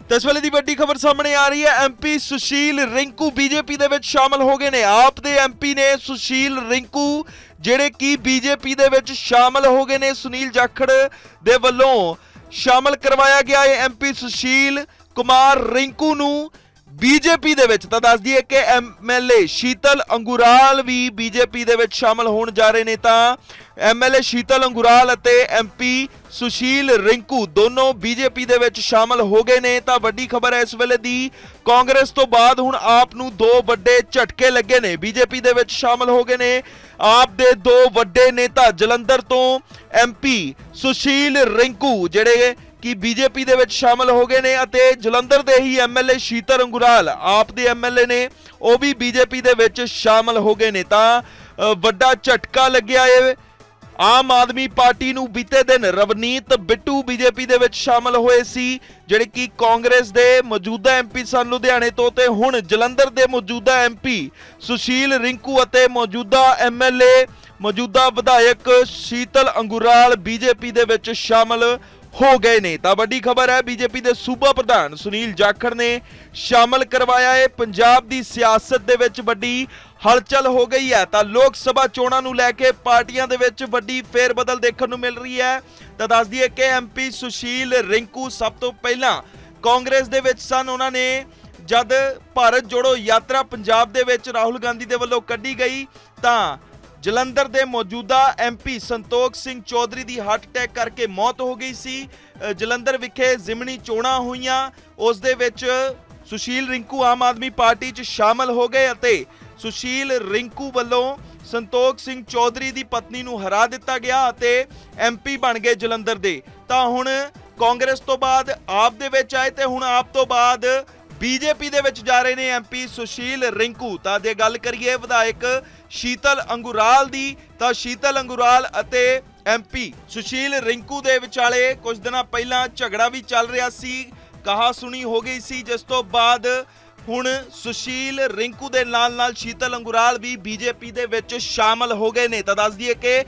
तो इस वेले दी वड्डी खबर सामने आ रही है। एमपी सुशील रिंकू बीजेपी दे विच शामिल हो गए ने। आप दे एमपी ने सुशील रिंकू जिहड़े कि बीजेपी दे विच शामिल हो गए ने। सुनील जाखड़ दे वल्लों शामिल करवाया गया है एमपी सुशील कुमार रिंकू नू बीजेपी दे विच। तां दस दईए कि एमएलए शीतल अंगुराल भी बीजेपी दे विच शामिल होण जा रहे ने। तां एमएलए शीतल अंगुराल अते एमपी सुशील रिंकू दोनों बीजेपी दे विच शामिल हो गए ने। तां वड्डी खबर है इस वेले दी, कांग्रेस तो बाद हुण आप नूं दो वड्डे झटके लगे ने। बीजेपी दे विच शामिल हो गए ने आप दे दो वड्डे नेता। जलंधर तो एमपी सुशील रिंकू जिहड़े कि बीजेपी दे विच शामिल हो गए ने अते जलंधर दे ही एमएलए शीतल अंगुराल आप दे एमएलए ने वो भी बीजेपी दे विच शामिल हो गए ने। तां वड्डा झटका लग्या है आम आदमी पार्टी नूं। बीते दिन रवनीत बिट्टू बीजेपी दे विच शामिल होए सी जिहड़े कि कांग्रेस दे मौजूदा एमपी सन लुधियाणे तो, ते हुण जलंधर दे मौजूदा एमपी सुशील रिंकू अते मौजूदा एमएलए मौजूदा विधायक शीतल अंगुराल बीजेपी दे विच शामिल हो गए ने। तां वड्डी खबर है बीजेपी दे सूबा प्रधान सुनील जाखड़ ने शामिल करवाया है। पंजाब दी सियासत दे विच वड्डी हलचल हो गई है। तां लोक सभा चोणां नूं लैके पार्टियां दे विच वड्डी फेरबदल देखण नूं मिल रही है। तां दस दईए कि एमपी सुशील रिंकू सब तो पहलां कांग्रेस दे विच सन। उन्हां ने जद भारत जोड़ो यात्रा पंजाब दे विच राहुल गांधी दे वल्लों कड्ढी गई तां जलंधर दे मौजूदा एमपी संतोख सिंह चौधरी दी हार्ट अटैक करके मौत हो गई सी। जलंधर विखे जिमनी चोणां होईयां, उस दे विच सुशील रिंकू आम आदमी पार्टी च शामिल हो गए अते सुशील रिंकू वल्लों संतोख सिंह चौधरी दी पत्नी नूं हरा दिता गया अते एमपी बन गए जलंधर दे। तां हुण कांग्रेस तो बाद आप दे विच आए ते हुण आप तो बाद बीजेपी दे विच जा रहे ने एमपी सुशील रिंकू। तां जे गल करिए विधायक शीतल अंगुराल दी, तां शीतल अंगुराल अते एमपी सुशील रिंकू दे विचाले कुछ दिन पहला झगड़ा भी चल रहा सी, कहा सुनी हो गई सी, जिस तो बाद हुण सुशील रिंकू दे नाल नाल शीतल अंगुराल भी बीजेपी दे विच शामिल हो गए ने। तां दस दईए कि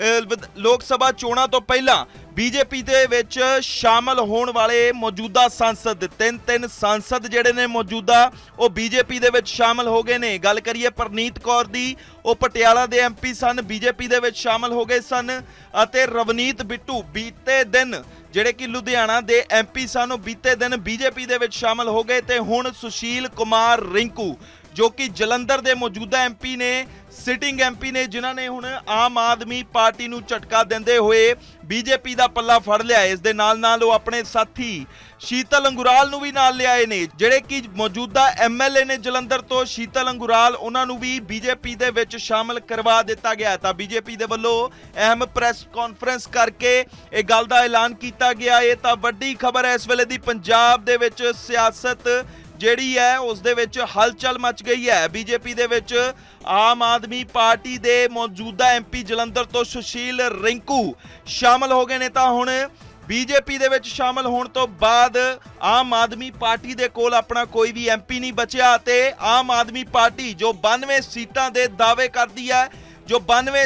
लोक सभा चोणां तो पहला बीजेपी दे विच शामिल होण वाले मौजूदा सांसद तीन सांसद जिहड़े ने मौजूदा वो बीजेपी दे विच शामिल हो गए ने। गल करिए परनीत कौर दी, वो पटियाला दे एमपी सन, बीजेपी दे विच शामिल हो गए सन अते रवनीत बिट्टू बीते दिन जिहड़े कि लुधियाना दे एमपी सन, बीते दिन बीजेपी दे विच शामिल हो गए ते हुण सुशील कुमार रिंकू जो कि जलंधर दे मौजूदा एमपी ने, सिटिंग एमपी ने, जिन्हां ने हुण आम आदमी पार्टी नूं झटका दिंदे होए बीजेपी दा पल्ला फड़ लिया। इस दे नाल नाल वो अपने साथी शीतल अंगुराल नूं भी नाल लिआए ने जिहड़े कि मौजूदा एमएलए ने जलंधर तो शीतल अंगुराल, उन्हां नूं भी बीजेपी दे विच शामिल करवा दिता गया। तां बीजेपी दे वल्लों अहम प्रेस कॉन्फ्रेंस करके इह गल दा ऐलान कीता गया है। तां वड्डी खबर है इस वेले दी, पंजाब दे विच सियासत जिहड़ी है उस दे विच हलचल मच गई है। बीजेपी दे विच आम आदमी पार्टी दे मौजूदा एमपी जलंधर तो सुशील रिंकू शामिल हो गए ने। तां हुण बीजेपी दे विच शामिल होण तो बाद आम आदमी पार्टी दे कोल अपना कोई भी एमपी नहीं बचिया ते आम आदमी पार्टी जो 92 सीटां दे दावे करदी है, जो 92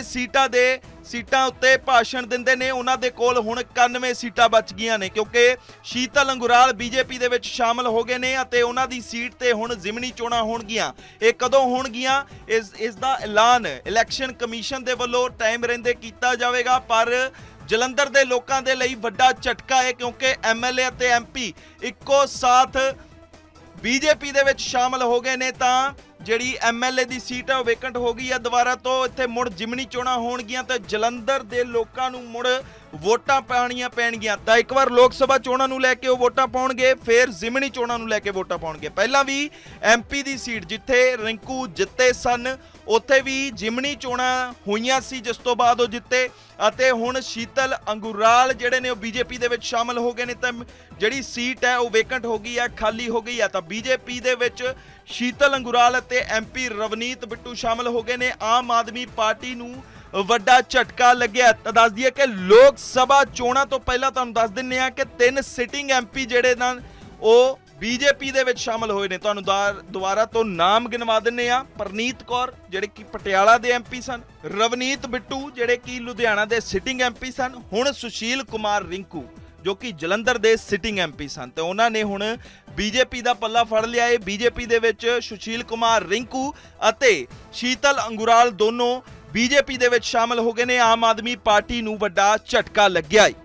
सीटां उत्ते भाषण दिंदे ने, उन्हां दे कोल हुण 91 सीटां बच गईयां ने क्योंकि शीतल अंगुराल बीजेपी दे विच शामिल हो गए ने अते उन्हां दी सीट ते हुण जिमनी चोणां होणगीਆਂ। ਇਹ कदों होणगीਆਂ इस दा ऐलान इलैक्शन कमीशन दे वल्लों टाइम रहिंदे कीता जावेगा, पर जलंधर दे लोकां दे लई वड्डा झटका है क्योंकि एमएलए अते एमपी इक्को साथ बीजेपी दे विच शामिल हो गए ने। तां जिहड़ी एमएलए दी सीट है वेकेंट हो गई है दोबारा तो इत्थे मुड़ जिमनी चोणां होणगीਆਂ ते जलंधर दे लोकां नूं मुड़ वोटां पाणीਆਂ पैणगीਆਂ। तां एक बार लोक सभा चोणां नूं लैके वो वोटां पाउणगे, फिर जिमनी चोणां नूं लैके वोटां पाउणगे। पहलां भी एमपी दी सीट जिथे रिंकू जित्ते सन उत्थे भी जिमनी चोणां होईयां सी, जिस तो बाद वो जित्ते अते हुण शीतल अंगुराल जिहड़े ने बीजेपी दे विच शामिल हो गए ने तां जिहड़ी सीट है वो वेकेंट हो गई है, खाली हो गई है। तां बीजेपी दे विच शीतल अंगुराल अते एमपी रवनीत बिट्टू शामिल हो गए ने। आम आदमी पार्टी नूं वड्डा झटका लग्या। तां दस दईए कि लोक सभा चोणां तो पहला तुहानूं दस दिंदे आ कि 3 सिटिंग एमपी जिहड़े ना वो बीजेपी दे विच शामिल होए ने। तुहानूं दुबारा तो नाम गिनवा दिंदे आ। परनीत कौर जिहड़े कि पटियाला दे एमपी सन, रवनीत बिट्टू जिहड़े कि लुधियाना दे सिटिंग एमपी सन, हुण सुशील कुमार रिंकू ਜੋ ਕਿ ਜਲੰਧਰ ਦੇ ਸਿਟਿੰਗ MP ਸਨ ਤੇ ਉਹਨਾਂ ਨੇ ਹੁਣ ਬੀਜੇਪੀ ਦਾ ਪੱਲਾ ਫੜ ਲਿਆ ਹੈ। ਬੀਜੇਪੀ ਦੇ ਵਿੱਚ ਸੁਸ਼ੀਲ ਕੁਮਾਰ ਰਿੰਕੂ ਅਤੇ ਸ਼ੀਤਲ ਅੰਗੁਰਾਲ ਦੋਨੋਂ ਬੀਜੇਪੀ ਦੇ ਵਿੱਚ ਸ਼ਾਮਲ ਹੋ ਗਏ ਨੇ। ਆਮ ਆਦਮੀ ਪਾਰਟੀ ਨੂੰ ਵੱਡਾ ਝਟਕਾ ਲੱਗਿਆ ਹੈ।